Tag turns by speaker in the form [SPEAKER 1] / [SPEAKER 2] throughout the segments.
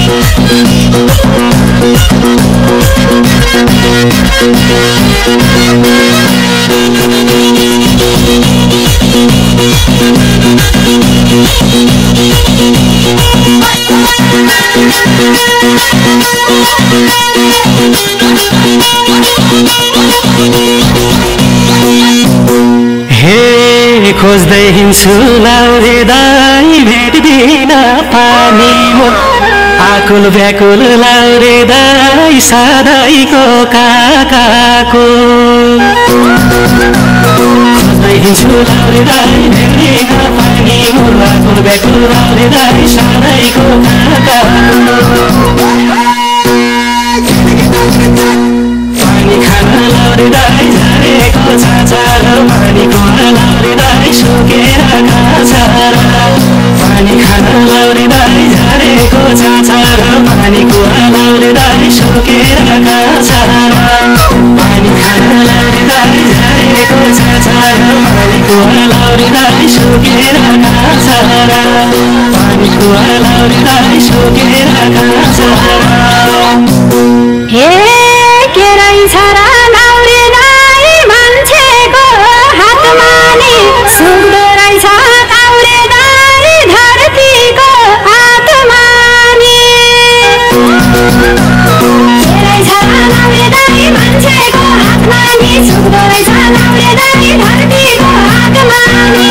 [SPEAKER 1] खोज्दै हिँड्छु लाउरे दाई भेट्दिन पानी मुन आकुल व्याकुल लाउरे दाई सधैँको काकाको खोज्दै हिँड्छु लाउरे दाई भेट्दिन पानी मुन आकुल व्याकुल लाउरे दाई सधैँको काकाको पानी खान लाउरे दाई झरेको छाछार पानीको लाउरे दाई सुकेर खाछार पानी खान लाउरे दाई झरेको छाछार पानीको लाउरे दाई सुकेर खाछार पानी खान लाउरे दाई झरेको छाछार पानीको लाउरे दाई सुकेर खाछार पानीको लाउरे दाई सुकेर खाछार
[SPEAKER 2] हे के रहेछ र लाउरे दाई मान्छेको हातमा नि सुक्दो रहेछ लाउरे दाई धरतीको हातमा नि के रहेछ र लाउरे दाई मान्छेको हातमा नि सुक्दो रहेछ लाउरे दाई धरतीको हातमा नि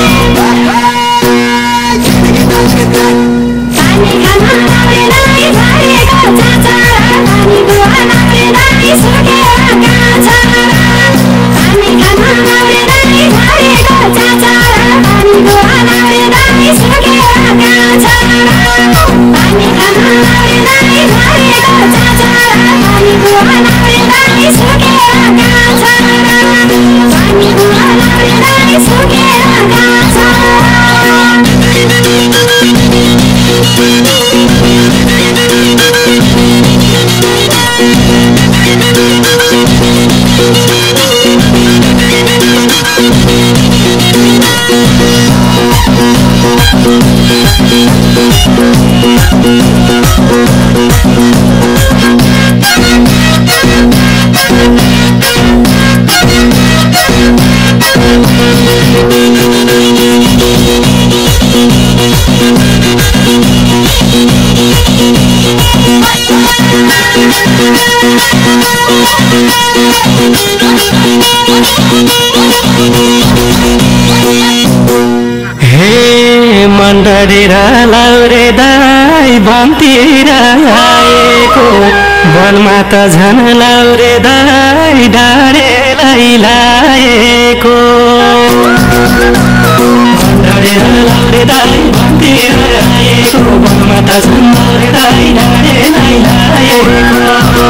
[SPEAKER 2] पानी खान लाउरे दाई झरेको छाछार पानीको लाउरे दाई सुकेर खाछार पानी खान लाउरे दाई झरेको छाछार पानीको लाउरे दाई सुकेर खाछार पानी खान लाउरे दाई झरेको छाछार पानीको लाउरे दाई सुकेर खाछार पानीको लाउरे दाई सुकेर खाछार
[SPEAKER 1] हे मन डरेर लाउरे दाई वनतिर आएको वनमा त झन लाउरे दाई डाँडेलाई लाएको मन डरेर लाउरे दाई वनतिर आएको वनमा त झन लाउरे दाई डाँडेलाई लाएको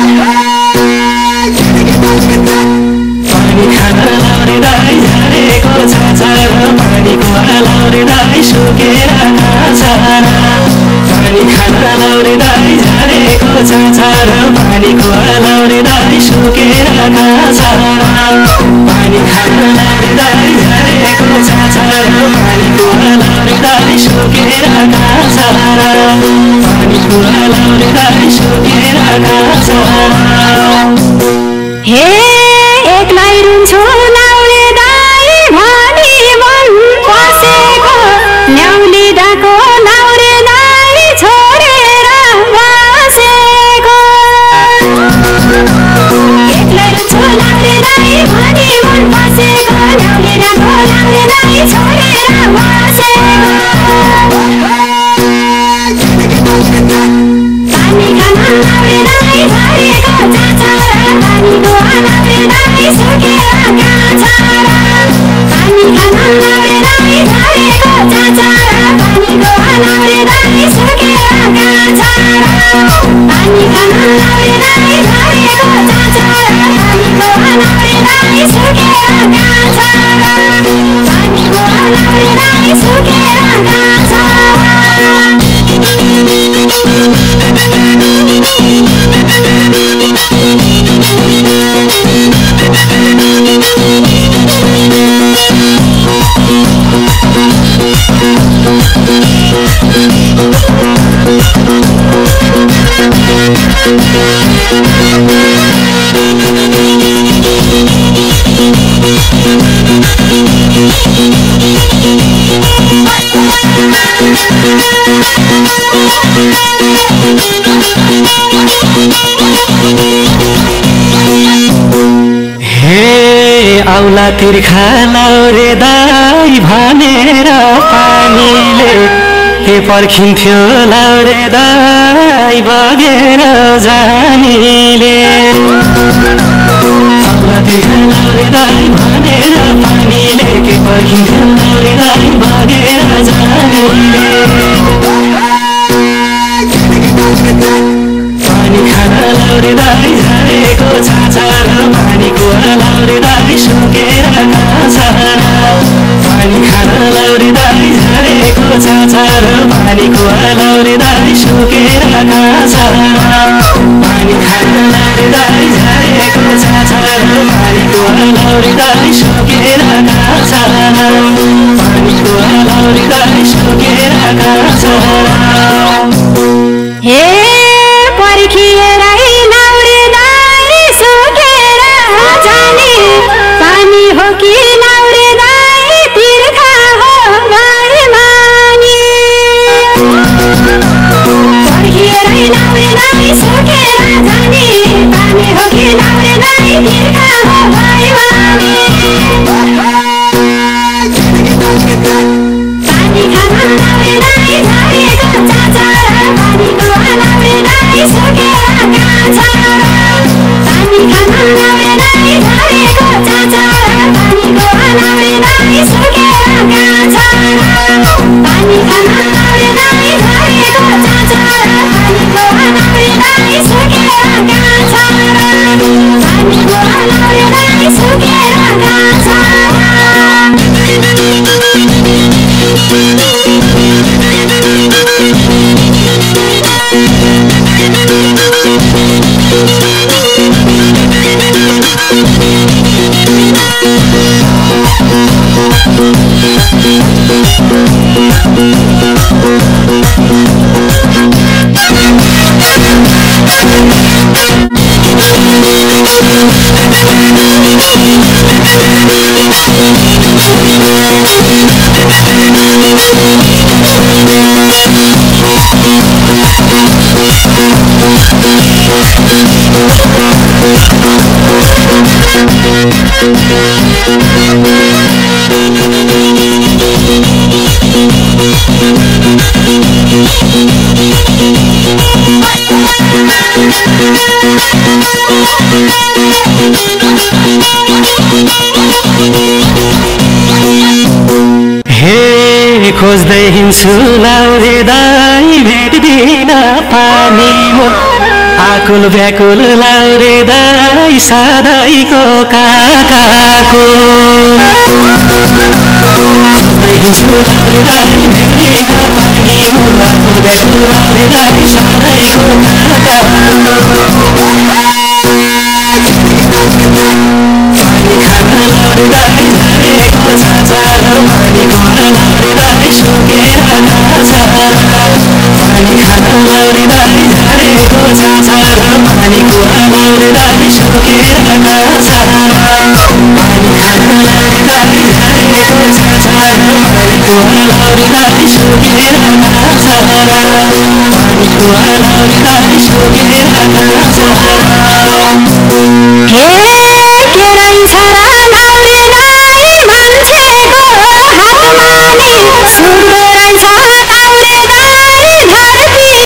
[SPEAKER 1] पानी खान लाउरे दाई झरेको छाछार पानीको लाउरे दाई सुकेर खाछार पानी खान लाउरे दाई झरेको छाछार पानीको लाउरे दाई सुकेर खाछार पानी खान लाउरे दाई झरेको छाछार पानीको लाउरे दाई सुकेर खाछार पानीको लाउरे दाई सुकेर खाछार
[SPEAKER 2] हे एक्लै रुन्छु लाउरे दाई भनी मन पसेको ल्याउलिँदाको लाउरे दाई छोडेर बसेको एक्लै रुन्छु लाउरे दाई भनी मन पसेको ल्याउलिँदाको लाउरे दाई छोडेर बसेको पानी खान लाउरे दाई झरेको छाछार पानीको लाउरे दाई सुकेर खाछार पानी खान लाउरे दाई झरेको छाछार पानीको लाउरे दाई सुकेर खाछार पानी खान लाउरे दाई झरेको छाछार पानीको लाउरे दाई सुकेर खाछार पानीको लाउरे दाई सुकेर खाछार
[SPEAKER 1] औला तिर्खा लाउरे दाई भनेर पानीले के पर्खिन्थ्यो लाउरे दाई बगेर जानीले औला तिर्खा लाउरे दाई भनेर पानीले के पर्खिन्थ्यो लाउरे दाई बगेर जानीले पानी खान लाउरे दाई झारेको छाछा र पानीको लाउरे दाई सुकेर काँचा पानी खान लाउरे दाई झारेको छाछा र पानीको लाउरे दाई सुकेर काँचा पानी खान लाउरे दाई झारेको छाछा र पानीको लाउरे दाई सुकेर काँचा पानीको लाउरे दाई सुकेर काँचा
[SPEAKER 2] हे पर्खिएर लाउरे दाई सुकेर जाने पानी हो कि लाउरे दाई तिर्खा हो गाडी मानी पर्खिएर लाउरे दाई सुकेर जाने पानी हो कि लाउरे दाई तिर्खा हो गाडी मानी पानी खान लाउरे दाई झारेको चाचा र पानीको लाउरे दाई सुकेर काँचा पानी खान लाउरे दाई झारेको चाचा र पानीको लाउरे दाई सुकेर काँचा पानी खान लाउरे दाई झारेको चाचा र पानीको लाउरे दाई सुकेर काँचा पानीको लाउरे दाई सुकेर काँचा
[SPEAKER 1] खोज्दै हिँड्छु लाउरे दाई भेट्दिन पानी म आकुल व्याकुल लाउरे दाई सधैँको काकाको खोज्दै हिँड्छु लाउरे दाई भेट्दिन पानी म आकुल व्याकुल लाउरे दाई सधैँको काकाको पानी खान लाउरे दाई झारेको छाछा र पानीको लाउरे दाई सुकेर काँचा पानी खान लाउरे दाई झारेको छाछा र पानीको लाउरे दाई सुकेर काँचा पानी खान लाउरे दाई झारेको छाछा र पानीको लाउरे दाई सुकेर काँचा पानीको लाउरे दाई सुकेर काँचा